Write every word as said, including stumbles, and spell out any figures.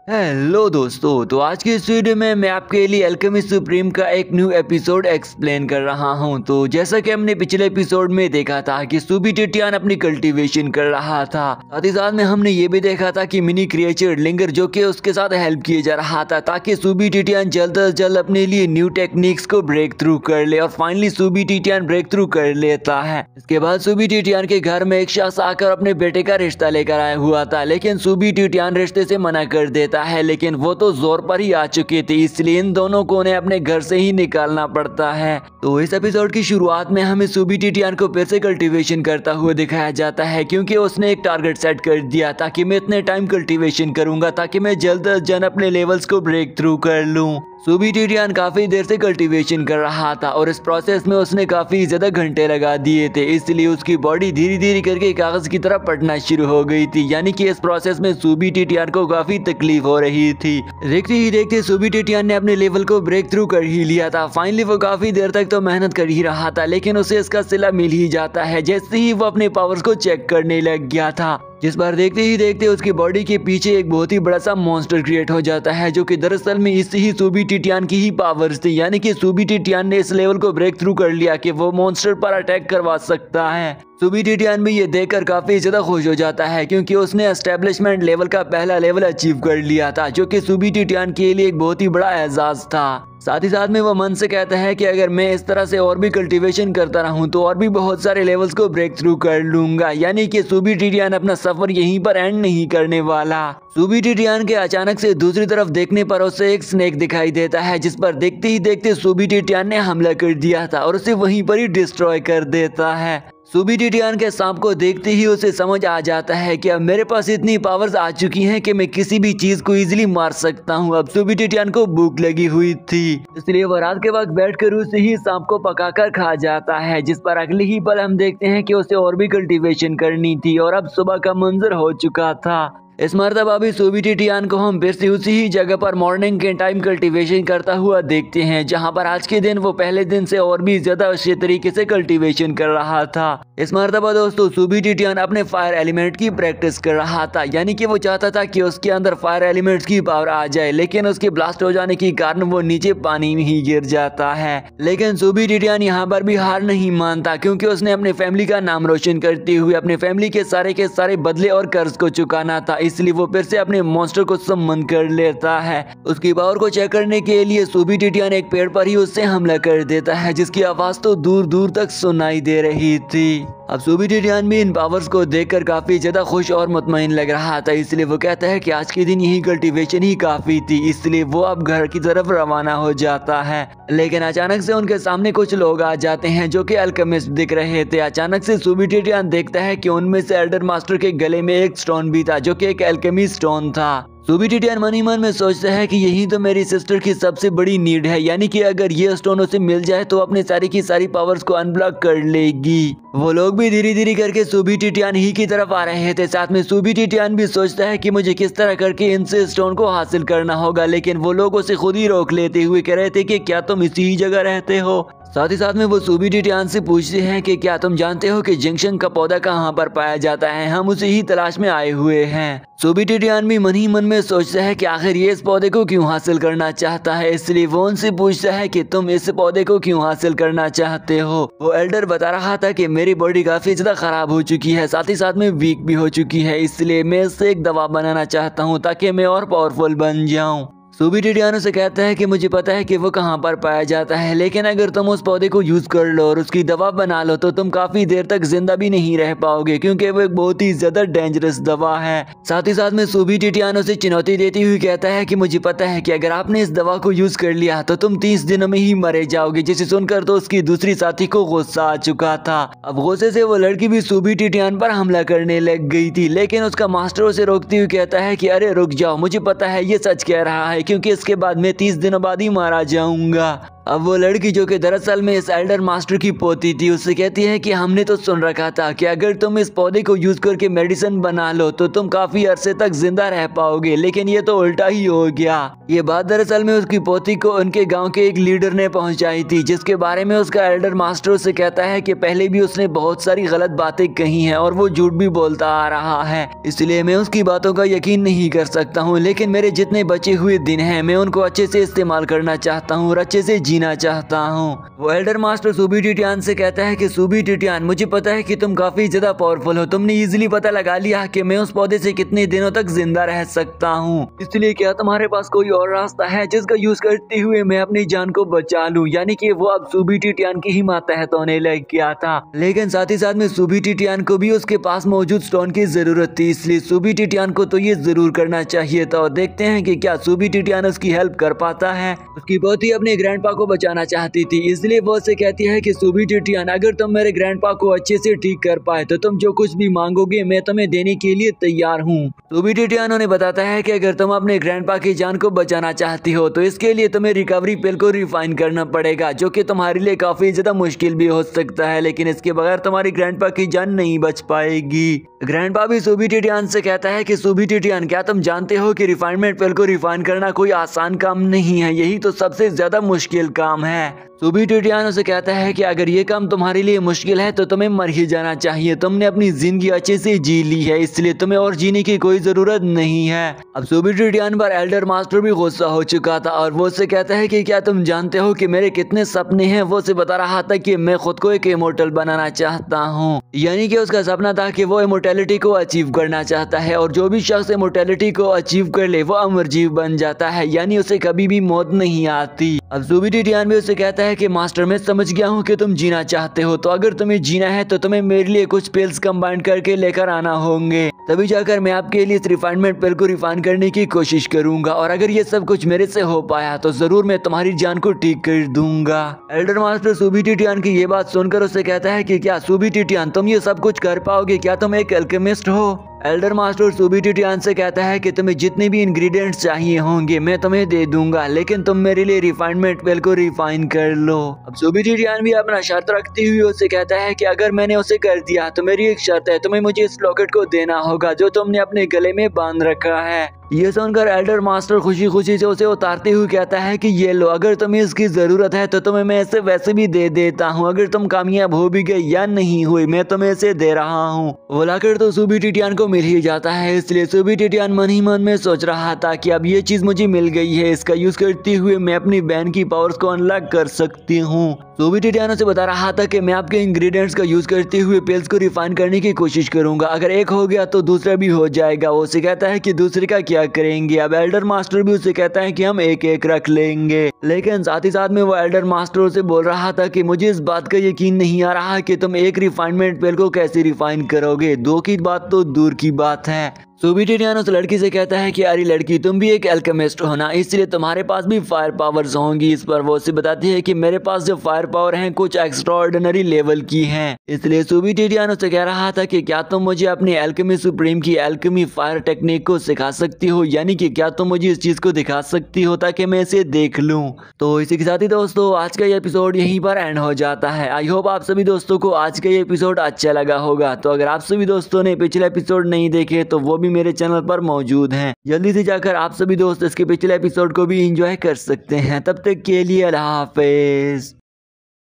Hello दोस्तों, तो आज के इस वीडियो में मैं आपके लिए अल्केमिस्ट सुप्रीम का एक न्यू एपिसोड एक्सप्लेन कर रहा हूं। तो जैसा कि हमने पिछले एपिसोड में देखा था कि सूबी टिटियान अपनी कल्टीवेशन कर रहा था, साथ ही साथ में हमने ये भी देखा था कि मिनी क्रिएचर लिंगर जो कि उसके साथ हेल्प किए जा रहा था ताकि सूबी टिटियान जल्द अज जल्द अपने लिए न्यू टेक्निक्स को ब्रेक थ्रू कर ले। और फाइनली सूबी टिटियान ब्रेक थ्रू कर लेता है। इसके बाद सूबी टिटियान के घर में एक शख्स आकर अपने बेटे का रिश्ता लेकर आया हुआ था, लेकिन सूबी टिटियान रिश्ते से मना कर देता है, लेकिन वो तो जोर पर ही आ चुके थे, इसलिए इन दोनों को उन्हें अपने घर से ही निकालना पड़ता है। तो इस एपिसोड की शुरुआत में हमें सूबी टिटियान को फिर से कल्टीवेशन करता हुआ दिखाया जाता है, क्योंकि उसने एक टारगेट सेट कर दिया था कि मैं इतने टाइम कल्टीवेशन करूंगा ताकि मैं जल्द अज जल्द अपने लेवल्स को ब्रेक थ्रू कर लूं। सूबी टिटियान काफी देर से कल्टीवेशन कर रहा था और इस प्रोसेस में उसने काफी ज्यादा घंटे लगा दिए थे, इसलिए उसकी बॉडी धीरे धीरे करके कागज की तरफ फटना शुरू हो गई थी। यानी कि इस प्रोसेस में सूबी टिटियान को काफी तकलीफ हो रही थी। देखते ही देखते सूबी टिटियान ने अपने लेवल को ब्रेक थ्रू कर ही लिया था। फाइनली वो काफी देर तक तो मेहनत कर ही रहा था, लेकिन उसे इसका सिला मिल ही जाता है जैसे ही वो अपने पावर्स को चेक करने लग गया था। जिस बार देखते ही देखते उसकी बॉडी के पीछे एक बहुत ही बड़ा सा मॉन्स्टर क्रिएट हो जाता है, जो कि दरअसल में इस ही सूबी टिटियान की ही पावर्स थी। यानी कि सूबी टिटियान ने इस लेवल को ब्रेक थ्रू कर लिया कि वो मॉन्स्टर पर अटैक करवा सकता है। सूबी टिटियान भी ये देखकर काफी ज्यादा खुश हो जाता है, क्योंकि उसने एस्टेब्लिशमेंट लेवल का पहला लेवल अचीव कर लिया था, जो कि सूबी टिटियान के लिए एक बहुत ही बड़ा एजाज था। साथ ही साथ में वो मन से कहता है कि अगर मैं इस तरह से और भी कल्टीवेशन करता रहूं तो और भी बहुत सारे लेवल्स को ब्रेक थ्रू कर लूंगा। यानी कि सूबी टिटियान अपना सफर यहीं पर एंड नहीं करने वाला। सूबी टिटियान के अचानक से दूसरी तरफ देखने पर उसे एक स्नेक दिखाई देता है, जिस पर देखते ही देखते सूबी टिटियान ने हमला कर दिया था और उसे वहीं पर ही डिस्ट्रॉय कर देता है। सूबी टिटियान के सांप को देखते ही उसे समझ आ जाता है कि अब मेरे पास इतनी पावर्स आ चुकी हैं कि मैं किसी भी चीज को इजीली मार सकता हूं। अब सूबी टिटियान को भूख लगी हुई थी, इसलिए वो रात के वक्त बैठकर उसे ही सांप को पकाकर खा जाता है। जिस पर अगले ही पल हम देखते हैं कि उसे और भी कल्टीवेशन करनी थी और अब सुबह का मंजर हो चुका था। इस मरतबा भी सूबी टिटियान को हम फिर से उसी ही जगह पर मॉर्निंग के टाइम कल्टीवेशन करता हुआ देखते हैं, जहां पर आज के दिन वो पहले दिन से और भी ज्यादा अच्छे तरीके से कल्टीवेशन कर रहा था। इस मरतबा दोस्तों सूबी टिटियान अपने फायर एलिमेंट की प्रैक्टिस कर रहा था, यानी कि वो चाहता था कि उसके अंदर फायर एलिमेंट्स की पावर आ जाए, लेकिन उसके ब्लास्ट हो जाने के कारण वो नीचे पानी में ही गिर जाता है। लेकिन सूबी टिटियान यहाँ पर भी हार नहीं मानता, क्योंकि उसने अपने फैमिली का नाम रोशन करते हुए अपने फैमिली के सारे के सारे बदले और कर्ज को चुकाना था, इसलिए वो फिर से अपने मॉन्स्टर को सम्मन कर लेता है। उसकी पावर को चेक करने के लिए सूबी टिटियान एक पेड़ पर ही उससे हमला कर देता है, जिसकी आवाज तो दूर दूर तक सुनाई दे रही थी। अब सूबी टिटियान भी इन पावर्स को देखकर काफी ज्यादा खुश और मुतमईन लग रहा था, इसलिए वो कहता है कि आज के दिन यही कल्टीवेशन ही काफी थी, इसलिए वो अब घर की तरफ रवाना हो जाता है। लेकिन अचानक से उनके सामने कुछ लोग आ जाते हैं जो कि अल्केमिस्ट दिख रहे थे। अचानक से सूबी टिटियान देखता है कि उनमें से एल्डर मास्टर के गले में एक स्टोन भी था, जो कि एक अल्केमी स्टोन था। सूबी टिटियान मन ही मन में सोचता है कि यही तो मेरी सिस्टर की सबसे बड़ी नीड है, यानी कि अगर ये स्टोन उसे मिल जाए तो अपने सारी की सारी पावर्स को अनब्लॉक कर लेगी। वो लोग भी धीरे धीरे करके सूबी टिटियान ही की तरफ आ रहे थे। साथ में सूबी टिटियान भी सोचता है कि मुझे किस तरह करके इनसे स्टोन को हासिल करना होगा, लेकिन वो लोग उसे खुद ही रोक लेते हुए कह रहे थे कि क्या तुम इसी ही जगह रहते हो। साथ ही साथ में वो सूबी टिटियान से पूछते हैं कि क्या तुम जानते हो कि जिंक्शन का पौधा कहाँ पर पाया जाता है, हम उसे ही तलाश में आए हुए हैं। सूबी टिटियान भी मन ही मन में सोचता है कि आखिर ये इस पौधे को क्यों हासिल करना चाहता है, इसलिए वो उनसे पूछता है कि तुम इस पौधे को क्यों हासिल करना चाहते हो। वो एल्डर बता रहा था कि मेरी बॉडी काफी ज्यादा खराब हो चुकी है, साथ ही साथ में वीक भी हो चुकी है, इसलिए मैं इससे एक दवा बनाना चाहता हूँ ताकि मैं और पावरफुल बन जाऊँ। सूबी टिटियान से कहता है कि मुझे पता है कि वो कहाँ पर पाया जाता है, लेकिन अगर तुम उस पौधे को यूज कर लो और उसकी दवा बना लो तो तुम काफी देर तक जिंदा भी नहीं रह पाओगे, क्योंकि वो एक बहुत ही ज्यादा डेंजरस दवा है। साथ ही साथ में सूबी टिटियान उसे चुनौती देती हुई कहता है कि मुझे पता है कि अगर आपने इस दवा को यूज कर लिया तो तुम तीस दिनों में ही मरे जाओगे। जिसे सुनकर तो उसकी दूसरी साथी को गुस्सा आ चुका था। अब गुस्से से वो लड़की भी सूबी टिटियान पर हमला करने लग गई थी, लेकिन उसका मास्टर उसे रोकते हुए कहता है कि अरे रुक जाओ, मुझे पता है ये सच कह रहा है, क्योंकि इसके बाद मैं तीस दिनों बाद ही मारा जाऊंगा। अब वो लड़की जो कि दरअसल में इस एल्डर मास्टर की पोती थी उससे कहती है कि हमने तो सुन रखा था कि अगर तुम इस पौधे को यूज करके मेडिसिन बना लो तो तुम काफी अरसे तक जिंदा रह पाओगे, लेकिन ये तो उल्टा ही हो गया। ये बात दरअसल में उसकी पोती को उनके गांव के एक लीडर ने पहुंचाई थी, जिसके बारे में उसका एल्डर मास्टर उससे कहता है कि पहले भी उसने बहुत सारी गलत बातें कही हैं और वो झूठ भी बोलता आ रहा है, इसलिए मैं उसकी बातों का यकीन नहीं कर सकता हूँ। लेकिन मेरे जितने बचे हुए दिन हैं मैं उनको अच्छे से इस्तेमाल करना चाहता हूँ और अच्छे से जीना चाहता हूँ। वो एल्डर मास्टर सूबी टिटियान से कहता है कि सूबी टिटियान, मुझे पता है कि तुम काफी ज्यादा पावरफुल हो, तुमने इजीली पता लगा लिया कि मैं उस पौधे से कितने दिनों तक जिंदा रह सकता हूँ, इसलिए क्या तुम्हारे पास कोई और रास्ता है जिसका यूज करते हुए मैं अपनी जान को बचा लूं? यानी कि वो अब सूबी टिटियान की ही मातहत होने लग गया था, लेकिन साथ ही साथ में सूबी टिटियान को भी उसके पास मौजूद स्टोन की जरूरत थी, इसलिए सूबी टिटियान को तो ये जरूर करना चाहिए था। और देखते हैं कि क्या सूबी टिटियान उसकी हेल्प कर पाता है। उसकी पोती अपने ग्रैंडपा को बचाना चाहती थी, इसलिए वो उससे कहती है कि सूबी टिटियान, अगर तुम मेरे ग्रैंडपा को अच्छे से ठीक कर पाए तो तुम जो कुछ भी मांगोगे मैं तुम्हें देने के लिए तैयार हूँ। सूबी टिटियान उन्हें बताता है कि अगर तुम अपने ग्रैंडपा की जान को बचाना चाहती हो तो इसके लिए तुम्हें रिकवरी पिल को रिफाइन करना पड़ेगा, जो कि तुम्हारे लिए काफी ज्यादा मुश्किल भी हो सकता है, लेकिन इसके बगैर तुम्हारी ग्रैंडपा की जान नहीं बच पाएगी। ग्रैंडपा भी सूबी टिटियान से कहता है कि सूबी टिटियान, क्या तुम जानते हो कि रिफाइनमेंट पिल को रिफाइन करना कोई आसान काम नहीं है, यही तो सबसे ज्यादा मुश्किल काम है। सूबी टिटियान उसे कहता है कि अगर ये काम तुम्हारे लिए मुश्किल है तो तुम्हें मर ही जाना चाहिए, तुमने अपनी जिंदगी अच्छे से जी ली है, इसलिए तुम्हें और जीने की कोई जरूरत नहीं है। अब सूबी टिटियान पर एल्डर मास्टर भी गुस्सा हो चुका था और वो उससे कहता है कि क्या तुम जानते हो कि मेरे कितने सपने हैं। वो उसे बता रहा था कि मैं खुद को एक इमोर्टल बनाना चाहता हूँ, यानी कि उसका सपना था कि वो इमोर्टैलिटी को अचीव करना चाहता है और जो भी शख्स इमोर्टैलिटी को अचीव कर ले वो अमर जीव बन जाता है, यानी उसे कभी भी मौत नहीं आती। अब सूबी टिटियान भी उसे कहता है कि मास्टर, मैं समझ गया हूँ कि तुम जीना चाहते हो, तो अगर तुम्हें जीना है तो तुम्हें मेरे लिए कुछ पिल्स कंबाइन करके लेकर आना होंगे, तभी जाकर मैं आपके लिए इस रिफाइनमेंट पिल को रिफाइन करने की कोशिश करूंगा, और अगर ये सब कुछ मेरे से हो पाया तो जरूर मैं तुम्हारी जान को ठीक कर दूंगा। एल्डर मास्टर सूबी टिटियान की ये बात सुनकर उससे कहता है कि क्या सूबी टिटियान, तुम ये सब कुछ कर पाओगे? क्या तुम एक अल्केमिस्ट हो? एल्डर मास्टर सूबी टिटियान से कहता है कि तुम्हें जितने भी इंग्रेडिएंट्स चाहिए होंगे मैं तुम्हें दे दूंगा, लेकिन तुम मेरे लिए रिफाइनमेंट पिल को रिफाइन कर लो। अब सूबी टिटियान भी अपना शर्त रखते हुए उससे कहता है कि अगर मैंने उसे कर दिया तो मेरी एक शर्त है, तुम्हें मुझे इस लॉकेट को देना होगा जो तुमने अपने गले में बांध रखा है। ये सुनकर एल्डर मास्टर खुशी खुशी से उसे उतारते हुए कहता है कि ये लो, अगर तुम्हें इसकी जरूरत है तो तुम्हें मैं इसे वैसे भी दे देता हूँ, अगर तुम कामयाब हो भी गई या नहीं हुई मैं तुम्हें इसे दे रहा हूँ। वो लॉकेट तो सूबी टिटियान को मिल ही जाता है, इसलिए सूबी टिटियान मन ही मन में सोच रहा था कि अब ये चीज मुझे मिल गई है, इसका यूज करते हुए मैं अपनी बहन की पावर्स को अनलॉक कर सकती हूँ। सूबी टिटियान से बता रहा था कि मैं आपके इंग्रेडिएंट्स का यूज करते हुए पिल्स को रिफाइन करने की कोशिश करूंगा, अगर एक हो गया तो दूसरा भी हो जाएगा। वो उसे कहता है कि दूसरे का क्या करेंगे। अब एल्डर मास्टर भी उसे कहता है कि हम एक एक रख लेंगे, लेकिन साथ ही साथ में वो एल्डर मास्टर से बोल रहा था कि मुझे इस बात का यकीन नहीं आ रहा कि तुम एक रिफाइनमेंट पिल को कैसे रिफाइन करोगे, दो की बात तो दूर की बात है। सूबी टिटियान उस लड़की से कहता है कि अरे लड़की, तुम भी एक अल्केमिस्ट हो ना, इसलिए तुम्हारे पास भी फायर पावर्स होंगी। इस पर वो उसे बताती है कि मेरे पास जो फायर पावर हैं कुछ एक्स्ट्राऑर्डिनरी लेवल की हैं, इसलिए सूबी टिटियान उसे कह रहा था कि क्या तुम मुझे अपनी एल्केमी सुप्रीम की एल्केमी फायर टेक्निक को सिखा सकती हो, यानी कि क्या तुम मुझे इस चीज को दिखा सकती हो ताकि मैं इसे देख लूं। तो इसी के साथ ही दोस्तों आज का ये एपिसोड यहीं पर एंड हो जाता है। आई होप आप सभी दोस्तों को आज का ये एपिसोड अच्छा लगा होगा। तो अगर आप सभी दोस्तों ने पिछले एपिसोड नहीं देखे तो वो भी मेरे चैनल पर मौजूद हैं, जल्दी से जाकर आप सभी दोस्त इसके पिछले एपिसोड को भी एंजॉय कर सकते हैं। तब तक के लिए अल्लाह हाफिज।